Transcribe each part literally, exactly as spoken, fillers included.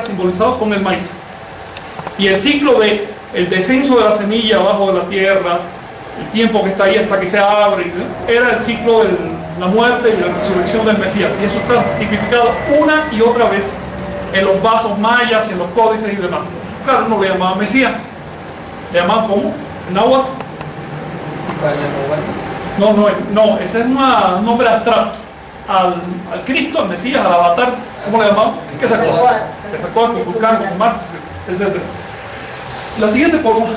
era simbolizado con el maíz. Y el ciclo de el descenso de la semilla abajo de la tierra, el tiempo que está ahí hasta que se abre, ¿no?, era el ciclo de la muerte y la resurrección del Mesías. Y eso está tipificado una y otra vez en los vasos mayas, en los códices y demás. Claro, no le llamaban Mesías, le llamaban ¿cómo? Náhuatl. No, no, no, ese es una, un nombre atrás al, al Cristo, al Mesías, al Avatar. ¿Cómo le llamaban? Es que sacó, que sacó a Cuculcán, con Martes, etcétera. La siguiente, por favor.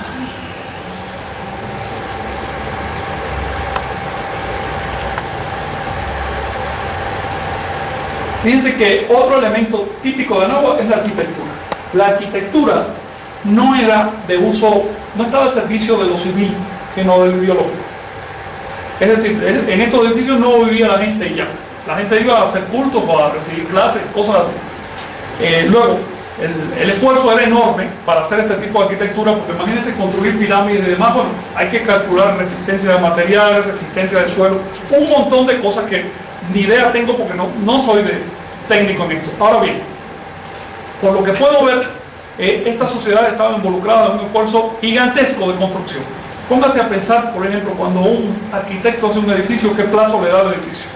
Fíjense que otro elemento típico de Náhuatl es la arquitectura. La arquitectura no era de uso, no estaba al servicio de lo civil, sino del biológico. Es decir, en estos edificios no vivía la gente y ya. La gente iba a hacer cultos, a recibir clases, cosas así. Eh, luego, el, el esfuerzo era enorme para hacer este tipo de arquitectura, porque imagínense construir pirámides y demás. Bueno, hay que calcular resistencia de materiales, resistencia de suelo, un montón de cosas que ni idea tengo porque no, no soy de técnico en esto. Ahora bien, por lo que puedo ver, eh, estas sociedades estaban involucradas en un esfuerzo gigantesco de construcción. Póngase a pensar, por ejemplo, cuando un arquitecto hace un edificio, ¿qué plazo le da al edificio?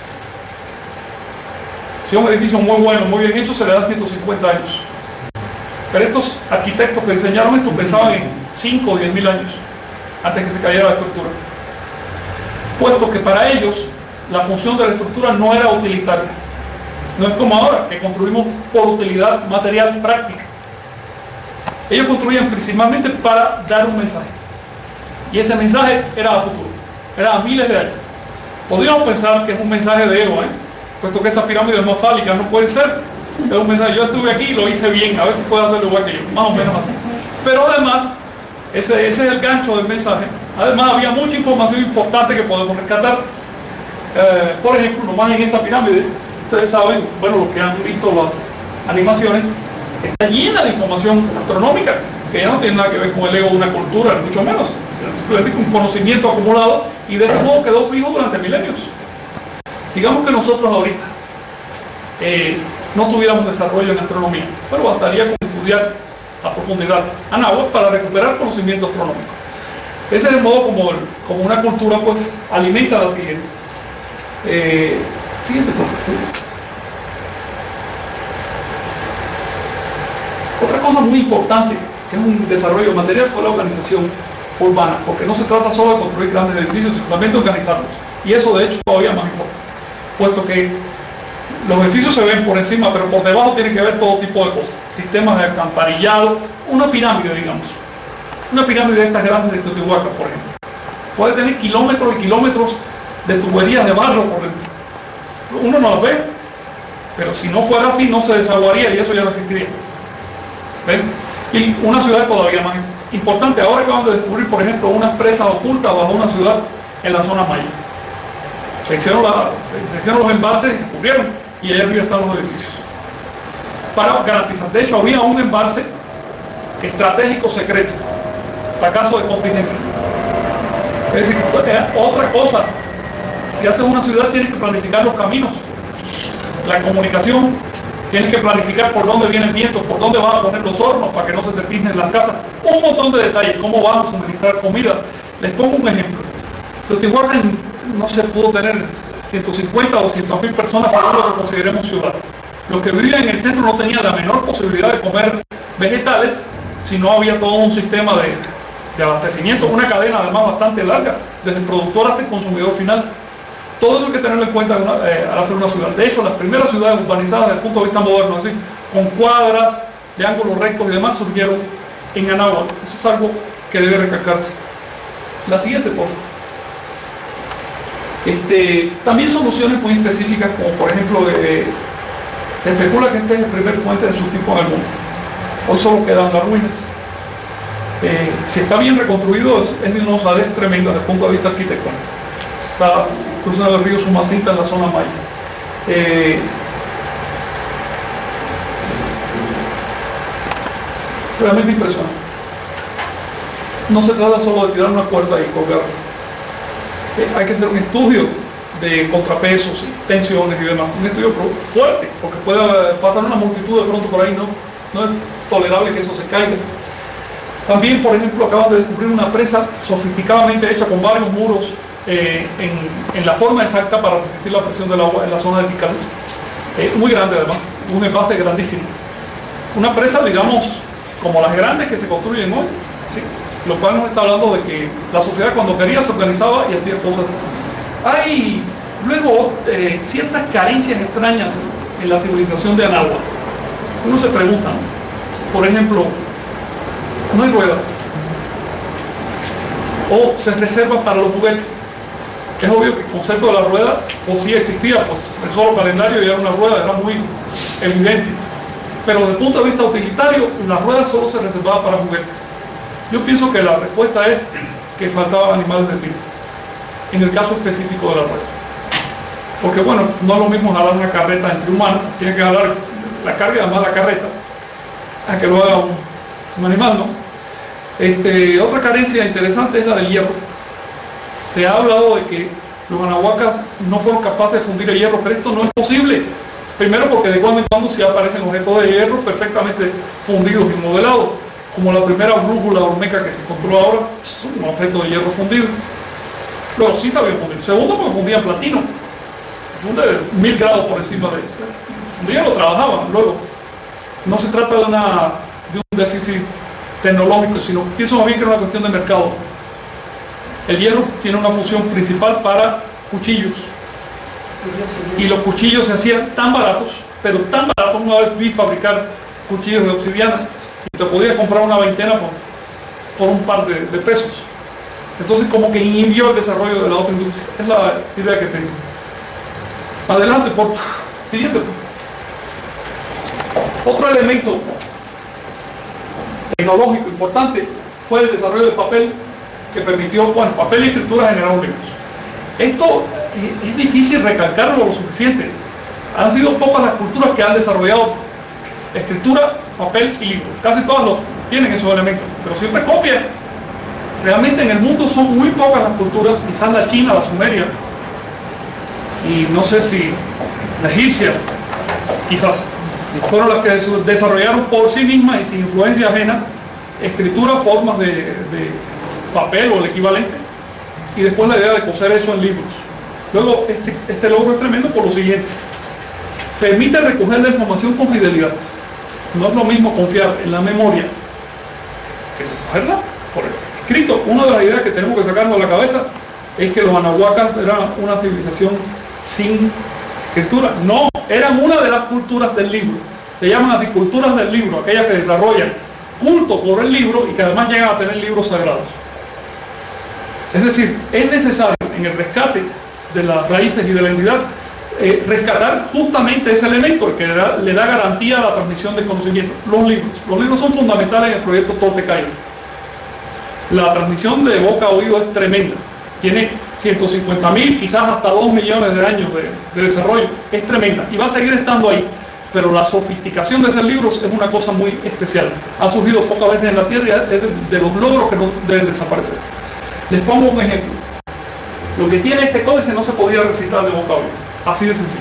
Si es un edificio muy bueno, muy bien hecho, se le da ciento cincuenta años. Pero estos arquitectos que diseñaron esto pensaban en cinco o diez mil años antes que se cayera la estructura. Puesto que para ellos la función de la estructura no era utilitaria. No es como ahora, que construimos por utilidad material práctica. Ellos construían principalmente para dar un mensaje. Y ese mensaje era a futuro, era a miles de años. Podríamos pensar que es un mensaje de ego, ¿eh? Puesto que esa pirámide es más fálica, no puede ser. Es un mensaje, yo estuve aquí y lo hice bien, a ver si puedo hacerlo igual que yo, más o menos así. Pero además, ese, ese es el gancho del mensaje. Además, había mucha información importante que podemos rescatar. Eh, por ejemplo, nomás en esta pirámide, ustedes saben, bueno, los que han visto las animaciones, está llena de información astronómica, que ya no tiene nada que ver con el ego de una cultura, ni mucho menos. Simplemente un conocimiento acumulado, y de ese modo quedó fijo durante milenios. Digamos que nosotros ahorita eh, no tuviéramos desarrollo en astronomía, pero bastaría con estudiar a profundidad a Náhuatl para recuperar conocimiento astronómico. Ese es el modo como, como una cultura pues alimenta a la siguiente. Eh, siguiente cosa. Otra cosa muy importante, que es un desarrollo material, fue la organización urbana, porque no se trata solo de construir grandes edificios, simplemente organizarlos. Y eso de hecho todavía más importante, puesto que los edificios se ven por encima, pero por debajo tienen que ver todo tipo de cosas. Sistemas de alcantarillado, una pirámide, digamos. Una pirámide de estas grandes de Teotihuacán, por ejemplo. Puede tener kilómetros y kilómetros de tuberías de barro por dentro. Uno no las ve, pero si no fuera así no se desaguaría y eso ya no existiría. ¿Ven? Y una ciudad todavía más importante. Ahora acaban de descubrir, por ejemplo, unas presas ocultas bajo una ciudad en la zona maya. Se hicieron, la, se, se hicieron los embalses y se cubrieron, y allá arriba están los edificios. Para garantizar. De hecho, había un embalse estratégico secreto, para caso de contingencia. Es decir, otra cosa, si haces una ciudad tienes que planificar los caminos, la comunicación, tienes que planificar por dónde viene el viento, por dónde vas a poner los hornos para que no se te tiznen las casas, un montón de detalles, cómo vas a suministrar comida. Les pongo un ejemplo. Teotihuacán no se pudo tener ciento cincuenta o doscientas mil personas según lo que consideremos ciudad. Los que vivían en el centro no tenían la menor posibilidad de comer vegetales si no había todo un sistema de, de abastecimiento, una cadena además bastante larga, desde el productor hasta el consumidor final. Todo eso hay que tenerlo en cuenta una, eh, al hacer una ciudad. De hecho, las primeras ciudades urbanizadas desde el punto de vista moderno, así, con cuadras de ángulos rectos y demás, surgieron en Anáhuac. Eso es algo que debe recalcarse. La siguiente, por favor. Este, también soluciones muy específicas, como por ejemplo, eh, se especula que este es el primer puente de su tipo en el mundo. Hoy solo quedan las ruinas. Eh, si está bien reconstruido, es, es de una osadez tremenda desde el punto de vista arquitectónico. Está cruzando el río Sumacinta en la zona maya. Eh, realmente impresionante. No se trata solo de tirar una cuerda y colgarla. Eh, hay que hacer un estudio de contrapesos y tensiones y demás. Un estudio fuerte, porque puede pasar una multitud de pronto por ahí, ¿no? no es tolerable que eso se caiga. También, por ejemplo, acaban de descubrir una presa sofisticadamente hecha con varios muros eh, en, en la forma exacta para resistir la presión del agua en la zona de Ticaluz. Eh, muy grande además, un envase grandísimo. Una presa, digamos, como las grandes que se construyen hoy, ¿sí? Lo cual nos está hablando de que la sociedad cuando quería se organizaba y hacía cosas. Hay luego eh, ciertas carencias extrañas en la civilización de Anáhuac. Uno se pregunta, ¿no? Por ejemplo, no hay ruedas, o se reservan para los juguetes. Es obvio que el concepto de la rueda, o sí existía, pues el solo calendario y era una rueda, era muy evidente. Pero desde el punto de vista utilitario, la rueda solo se reservaba para juguetes. Yo pienso que la respuesta es que faltaban animales de tiro, en el caso específico de la rueda. Porque bueno, no es lo mismo jalar una carreta entre humanos, tiene que jalar la carga y además la carreta, a que lo haga un, un animal, ¿no? Este, otra carencia interesante es la del hierro. Se ha hablado de que los anahuacas no fueron capaces de fundir el hierro, pero esto no es posible. Primero porque de cuando en cuando sí aparecen objetos de hierro perfectamente fundidos y modelados, como la primera brújula olmeca que se encontró ahora, es un objeto de hierro fundido. Luego sí sabían fundir. Segundo, porque fundían platino, funde mil grados por encima de él. Fundían, lo trabajaban. Luego, no se trata de, una, de un déficit tecnológico, sino pienso más bien que es una cuestión de mercado. El hierro tiene una función principal para cuchillos, y los cuchillos se hacían tan baratos, pero tan baratos, una vez vi fabricar cuchillos de obsidiana y te podías comprar una veintena por, por un par de, de pesos. Entonces como que inhibió el desarrollo de la otra industria. Es la idea que tengo. Adelante, por siguiente. Otro elemento tecnológico importante fue el desarrollo del papel, que permitió, bueno, papel y escritura generaron libros. Esto es difícil recalcarlo lo suficiente. Han sido pocas las culturas que han desarrollado escritura, papel y libro. Casi todas lo tienen esos elementos, pero siempre copian. Realmente en el mundo son muy pocas las culturas, quizás la China, la Sumeria, y no sé si la egipcia, quizás, fueron las que desarrollaron por sí mismas y sin influencia ajena escritura, formas de, de papel o el equivalente, y después la idea de coser eso en libros. Luego, este, este logro es tremendo por lo siguiente: permite recoger la información con fidelidad. No es lo mismo confiar en la memoria que recogerla por escrito. Una de las ideas que tenemos que sacarnos de la cabeza es que los anahuacas eran una civilización sin escritura. No, eran una de las culturas del libro. Se llaman así culturas del libro, aquellas que desarrollan culto por el libro y que además llegan a tener libros sagrados. Es decir, es necesario en el rescate de las raíces y de la entidad eh, rescatar justamente ese elemento, el que le da, le da garantía a la transmisión del conocimiento: los libros. Los libros son fundamentales en el proyecto Toltecayo. La transmisión de boca a oído es tremenda. Tiene ciento cincuenta mil, quizás hasta dos millones de años de, de desarrollo. Es tremenda y va a seguir estando ahí. Pero la sofisticación de hacer libros es una cosa muy especial. Ha surgido pocas veces en la Tierra y es de, de los logros que no deben desaparecer. Les pongo un ejemplo. Lo que tiene este códice no se podía recitar de boca a oído. Así de sencillo.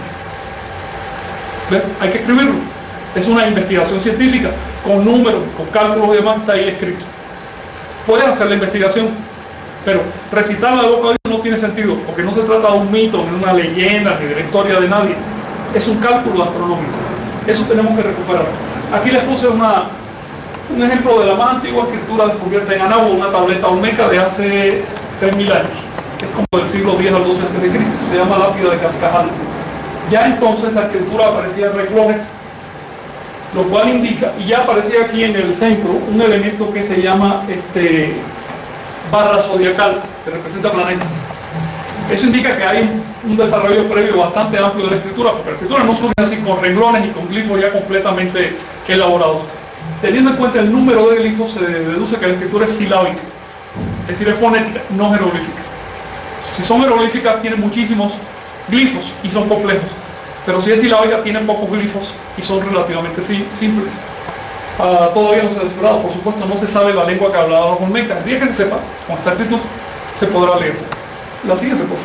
¿Ves? Hay que escribirlo. Es una investigación científica con números, con cálculos y demás, está ahí escrito. Puedes hacer la investigación, pero recitarla de boca a oído no tiene sentido, porque no se trata de un mito, ni de una leyenda, ni de la historia de nadie. Es un cálculo astronómico. Eso tenemos que recuperar. Aquí les puse una, un ejemplo de la más antigua escritura descubierta en Anáhuac, una tableta olmeca de hace tres mil años. Es como del siglo diez al doce antes de Cristo. Se llama lápida de Cascajal. Ya entonces la escritura aparecía en renglones, lo cual indica, y ya aparecía aquí en el centro, un elemento que se llama este, barra zodiacal, que representa planetas. Eso indica que hay un desarrollo previo bastante amplio de la escritura, porque la escritura no surge así con renglones y con glifos ya completamente elaborados. Teniendo en cuenta el número de glifos, se deduce que la escritura es silábica, es decir, es fonética, no jeroglífica. Si son jeroglíficas, tienen muchísimos glifos y son complejos, pero si es silábica, tienen pocos glifos y son relativamente simples. Uh, todavía no se ha descifrado, por supuesto, no se sabe la lengua que hablaba los olmecas. El día que se sepa, con exactitud, se podrá leer. La siguiente cosa.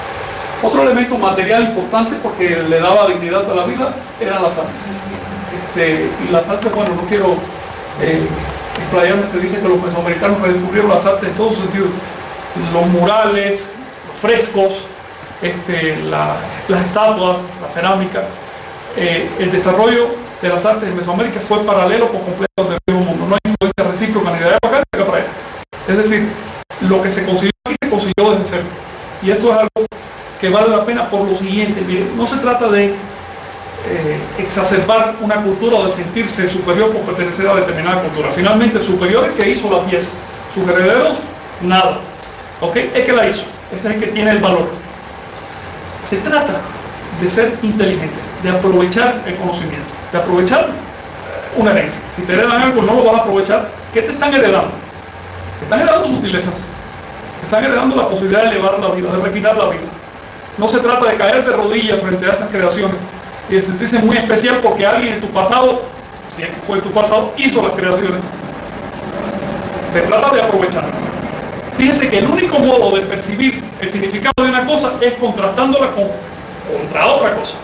Otro elemento material importante, porque le daba dignidad a la vida, eran las artes. este, y las artes, bueno, no quiero eh, explayarme, se dice que los mesoamericanos redescubrieron las artes en todos sus sentidos, los murales, los frescos, este, la, las estatuas, la cerámica. Eh, el desarrollo de las artes en Mesoamérica fue paralelo por completo del viejo mundo, no hay influencia recíproca ni de allá para acá ni de acá para allá. Es decir, lo que se consiguió aquí se consiguió desde cero. Y esto es algo que vale la pena por lo siguiente. Miren, no se trata de eh, exacerbar una cultura o de sentirse superior por pertenecer a determinada cultura. Finalmente, el superior es el que hizo la pieza. Sus herederos, nada. ¿Ok? Es que la hizo. Ese es el que tiene el valor. Se trata de ser inteligentes, de aprovechar el conocimiento, de aprovechar una herencia. Si te heredan algo, no lo vas a aprovechar. ¿Qué te están heredando? Te están heredando sutilezas. Te están heredando la posibilidad de elevar la vida, de refinar la vida. No se trata de caer de rodillas frente a esas creaciones y de sentirse muy especial porque alguien en tu pasado, si es que fue en tu pasado, hizo las creaciones. Se trata de aprovecharlas. Fíjense que el único modo de percibir el significado de una cosa es contrastándola con, contra otra cosa.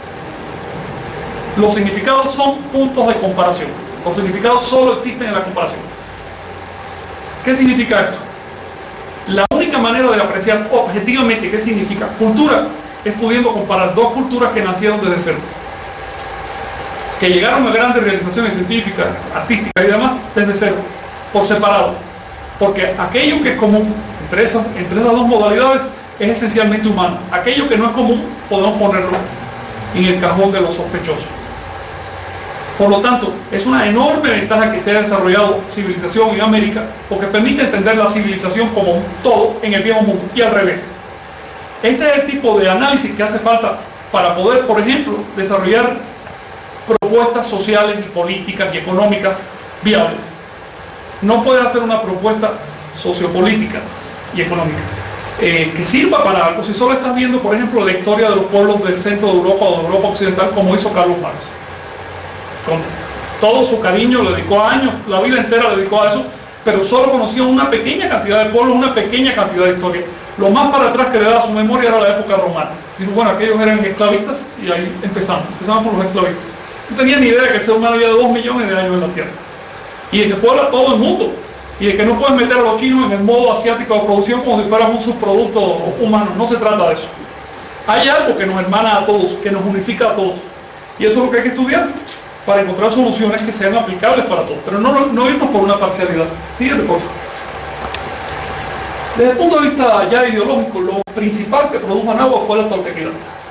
Los significados son puntos de comparación. Los significados solo existen en la comparación. ¿Qué significa esto? La única manera de apreciar objetivamente qué significa cultura es pudiendo comparar dos culturas que nacieron desde cero, que llegaron a grandes realizaciones científicas, artísticas y demás desde cero, por separado. Porque aquello que es común entre esas, entre esas dos modalidades es esencialmente humano. Aquello que no es común podemos ponerlo en el cajón de los sospechosos. Por lo tanto, es una enorme ventaja que se haya desarrollado civilización en América, porque permite entender la civilización como un todo en el viejo mundo y al revés. Este es el tipo de análisis que hace falta para poder, por ejemplo, desarrollar propuestas sociales y políticas y económicas viables. No puedes hacer una propuesta sociopolítica y económica eh, que sirva para algo si solo estás viendo, por ejemplo, la historia de los pueblos del centro de Europa o de Europa occidental, como hizo Carlos Marx. Con todo su cariño, le dedicó años, la vida entera le dedicó a eso, pero solo conocía una pequeña cantidad de pueblos, una pequeña cantidad de historia. Lo más para atrás que le daba su memoria era la época romana. Dijo, bueno, aquellos eran esclavistas y ahí empezamos, empezamos por los esclavistas. No tenía ni idea de que el ser humano había dos millones de años en la Tierra. Y de que puebla todo el mundo. Y de que no puedes meter a los chinos en el modo asiático de producción como si fueran un subproducto humano. No se trata de eso. Hay algo que nos hermana a todos, que nos unifica a todos. Y eso es lo que hay que estudiar para encontrar soluciones que sean aplicables para todos. Pero no, no irnos por una parcialidad. Siguiente cosa. Desde el punto de vista ya ideológico, lo principal que produjo Anáhuac fue la toltequidad.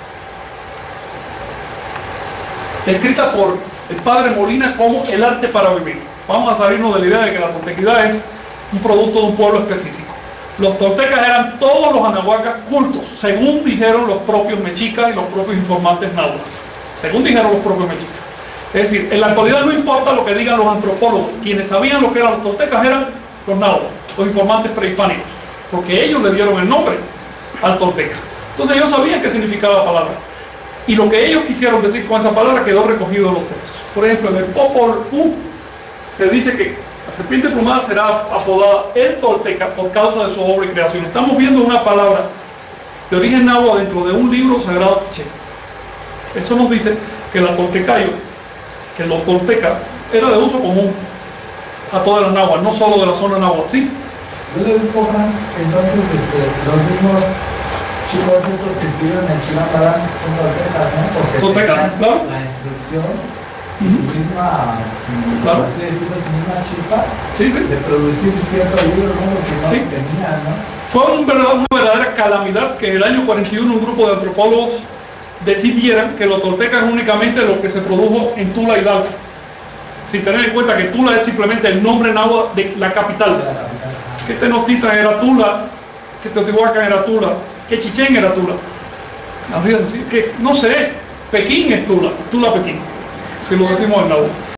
Descrita por el padre Molina como el arte para vivir. Vamos a salirnos de la idea de que la toltequidad es un producto de un pueblo específico. Los toltecas eran todos los anahuacas cultos, según dijeron los propios mexicas y los propios informantes náhuatl. Según dijeron los propios mexicas. Es decir, en la actualidad no importa lo que digan los antropólogos, quienes sabían lo que eran los toltecas eran los náhuatl, los informantes prehispánicos, porque ellos le dieron el nombre al tolteca. Entonces ellos sabían qué significaba la palabra. Y lo que ellos quisieron decir con esa palabra quedó recogido en los textos. Por ejemplo, en el Popol Vuh se dice que la serpiente plumada será apodada el tolteca por causa de su obra y creación. Estamos viendo una palabra de origen náhuatl dentro de un libro sagrado quiché. Eso nos dice que la toltecayo, que los toltecas, era de uso común a todas las náhuatl, no solo de la zona náhuatl, ¿sí? Yo le digo, Juan, entonces este, los mismos chicos estos que estuvieron en Chilamparán son toltecas, ¿no? Porque toltecas, claro. La instrucción y Uh-huh. su misma, Claro. así decirlo, su misma chispa Sí, sí. de producir cierto libro, ¿no? Que no Sí. tenía, ¿no? Fue un verdad- una verdadera calamidad que en el año cuarenta y uno un grupo de antropólogos decidieran que los toltecas es únicamente lo que se produjo en Tula Hidalgo, sin tener en cuenta que Tula es simplemente el nombre náhuatl de la capital. De la capital. Que Tenochtitlan era Tula, que Teotihuacán era Tula, que Chichén era Tula. Así es decir, que no sé, Pekín es Tula, Tula Pekín, si lo decimos en náhuatl.